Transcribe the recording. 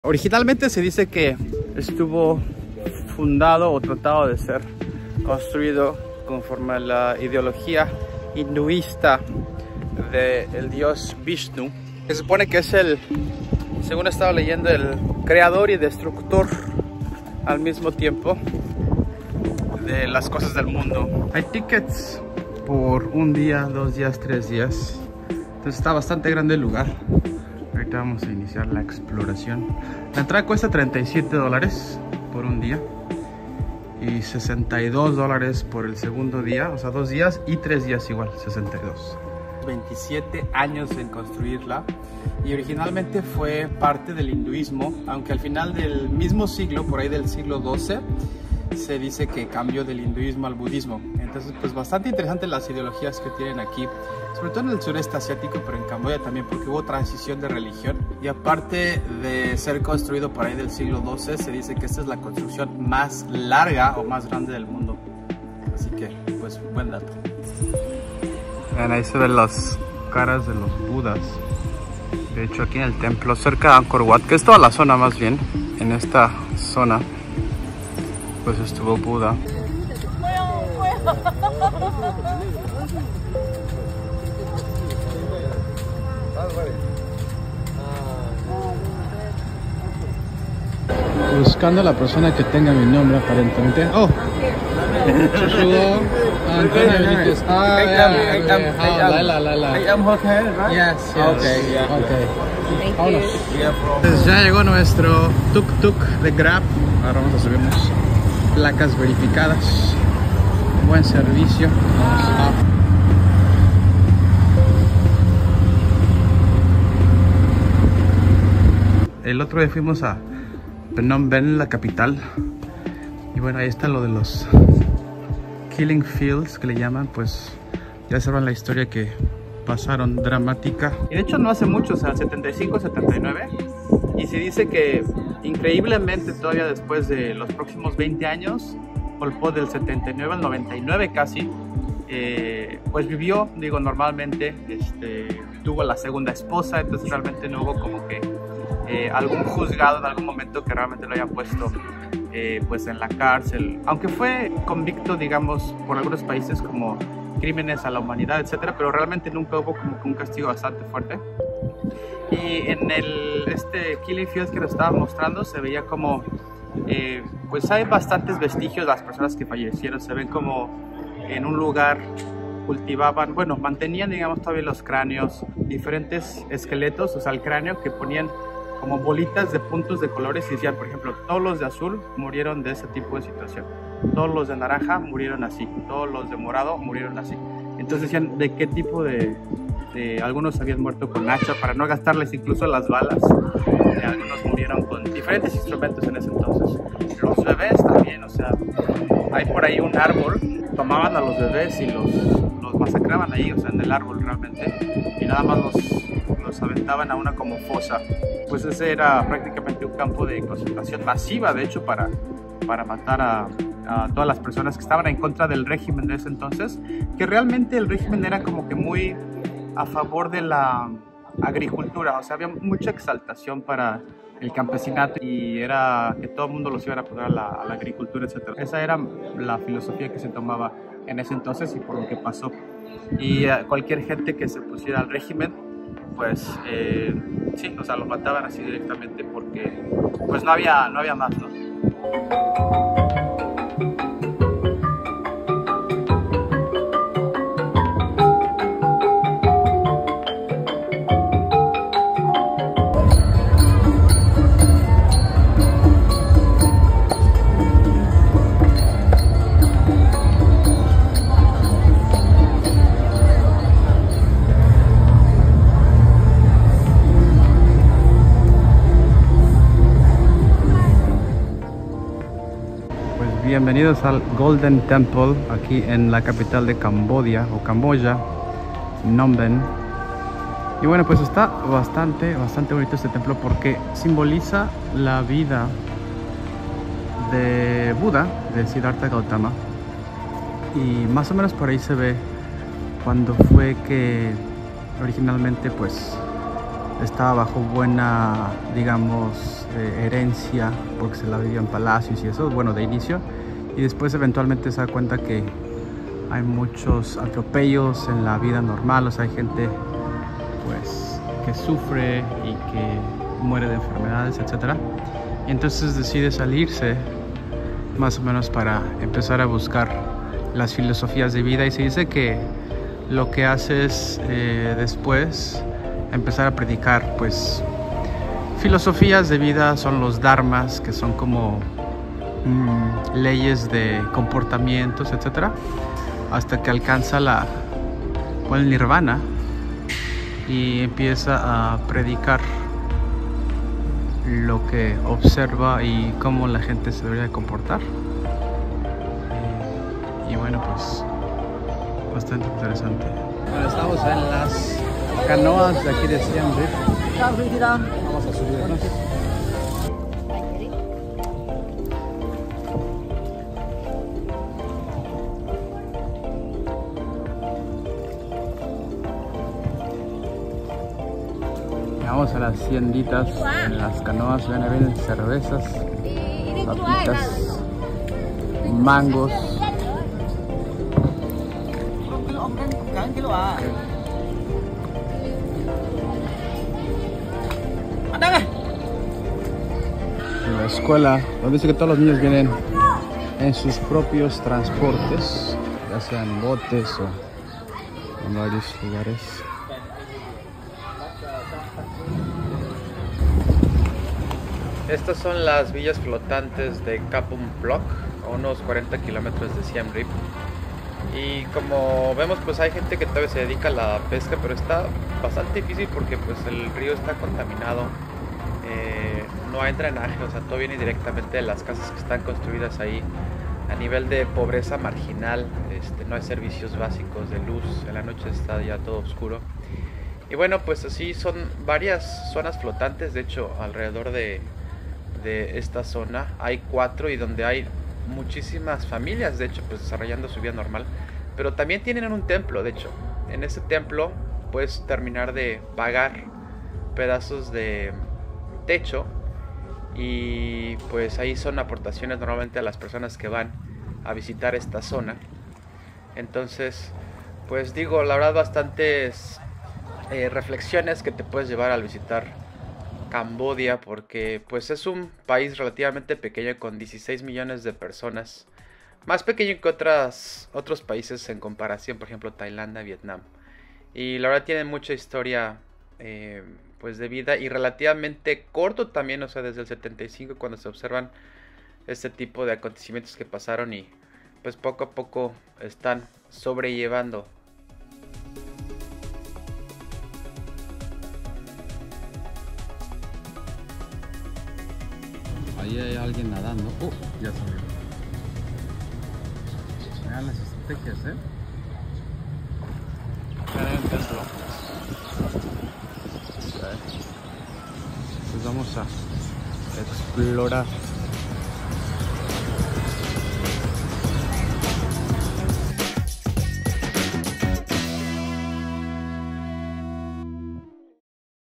Originalmente se dice que estuvo fundado o tratado de ser construido conforme a la ideología hinduista del dios Vishnu. Se supone que es el, según estaba leyendo, el creador y destructor al mismo tiempo de las cosas del mundo. Hay tickets por un día, 2 días, 3 días. Entonces está bastante grande el lugar. Ahorita vamos a iniciar la exploración. La entrada cuesta $37 por un día y $62 por el segundo día, o sea 2 días y 3 días igual, 62. 27 años en construirla y originalmente fue parte del hinduismo, aunque al final del mismo siglo, por ahí del siglo XII, se dice que cambió del hinduismo al budismo. Entonces pues bastante interesante las ideologías que tienen aquí, sobre todo en el sureste asiático, pero en Camboya también, porque hubo transición de religión. Y aparte de ser construido por ahí del siglo XII, se dice que esta es la construcción más larga o más grande del mundo. Así que pues buen dato. Vean, ahí se ven las caras de los budas. De hecho aquí en el templo, cerca de Angkor Wat, que es toda la zona más bien, en esta zona pues estuvo Buda. Buscando a la persona que tenga mi nombre aparentemente. Oh, Antonio Benítez. Yes, okay. Vámonos. Entonces ya llegó nuestro tuk-tuk de Grab. Ahora vamos a subirnos. Placas verificadas. Buen servicio. El otro día fuimos a Phnom Penh, la capital. Y bueno, ahí está lo de los Killing Fields, que le llaman. Pues ya saben la historia que pasaron, dramática. Y de hecho no hace mucho, o sea, 75, 79. Y se dice que increíblemente todavía después de los próximos 20 años, Pol Pot del 79 al 99 casi, pues vivió, digo, normalmente, tuvo la segunda esposa, entonces realmente no hubo como que algún juzgado en algún momento que realmente lo haya puesto pues en la cárcel, aunque fue convicto, digamos, por algunos países como crímenes a la humanidad, etcétera, pero realmente nunca hubo como que un castigo bastante fuerte. Y en Killing Fields que nos estaba mostrando se veía como pues hay bastantes vestigios de las personas que fallecieron. Se ven como en un lugar cultivaban, bueno, mantenían, digamos, todavía los cráneos, diferentes esqueletos, o sea, el cráneo, que ponían como bolitas de puntos de colores y decían, por ejemplo, todos los de azul murieron de ese tipo de situación, todos los de naranja murieron así, todos los de morado murieron así. Entonces decían de qué tipo de algunos habían muerto con hacha para no gastarles incluso las balas, algunos murieron con diferentes instrumentos en ese entonces. Los bebés también, o sea, hay por ahí un árbol, tomaban a los bebés y los masacraban ahí, o sea, en el árbol realmente, y nada más los aventaban a una como fosa. Pues ese era prácticamente un campo de concentración masiva, de hecho, para matar a todas las personas que estaban en contra del régimen de ese entonces, que realmente el régimen era como que muy a favor de la agricultura, o sea, había mucha exaltación para el campesinato y era que todo el mundo los iba a apoyar a la agricultura, etc. Esa era la filosofía que se tomaba en ese entonces y por lo que pasó. Y cualquier gente que se pusiera al régimen, pues sí, o sea, lo mataban así directamente porque pues no había más, ¿no? Bienvenidos al Golden Temple, aquí en la capital de Camboya o Camboya, Phnom Penh. Y bueno, pues está bastante bonito este templo porque simboliza la vida de Buda, de Siddhartha Gautama. Y más o menos por ahí se ve cuando fue que originalmente pues estaba bajo buena, digamos, de herencia porque se la vivía en palacios y eso, bueno, de inicio, y después eventualmente se da cuenta que hay muchos atropellos en la vida normal, o sea, hay gente pues que sufre y que muere de enfermedades, etcétera, y entonces decide salirse más o menos para empezar a buscar las filosofías de vida, y se dice que lo que hace es después empezar a predicar pues filosofías de vida, son los dharmas, que son como leyes de comportamientos, etcétera, hasta que alcanza el nirvana y empieza a predicar lo que observa y cómo la gente se debería comportar. Y bueno, pues bastante interesante. Bueno, estamos en las canoas de aquí de Siem Reap. Vamos a subirnos. Vamos a las tienditas en las canoas, vienen cervezas, papitas, mangos. En la escuela, donde dice que todos los niños vienen en sus propios transportes, ya sean botes o en varios lugares. Estas son las villas flotantes de Kapung Blok, a unos 40 kilómetros de Siem Reap. Y como vemos, pues hay gente que todavía se dedica a la pesca, pero está bastante difícil porque pues el río está contaminado. No hay drenaje, o sea, todo viene directamente de las casas que están construidas ahí. A nivel de pobreza marginal, no hay servicios básicos de luz, en la noche está ya todo oscuro. Y bueno, pues así son varias zonas flotantes, de hecho, alrededor de esta zona hay 4, y donde hay muchísimas familias, de hecho, pues desarrollando su vida normal. Pero también tienen un templo, de hecho. En ese templo puedes terminar de pagar pedazos de techo, y pues ahí son aportaciones normalmente a las personas que van a visitar esta zona. Entonces, pues digo, la verdad, bastantes reflexiones que te puedes llevar al visitar Camboya, porque pues es un país relativamente pequeño con 16 millones de personas, más pequeño que otros países en comparación, por ejemplo Tailandia, Vietnam, y la verdad tiene mucha historia pues de vida, y relativamente corto también, o sea, desde el 75 cuando se observan este tipo de acontecimientos que pasaron, y pues poco a poco están sobrellevando. Ahí hay alguien nadando. Ya salió. Vean las estrategias, Vean el templo. Pues vamos a explorar.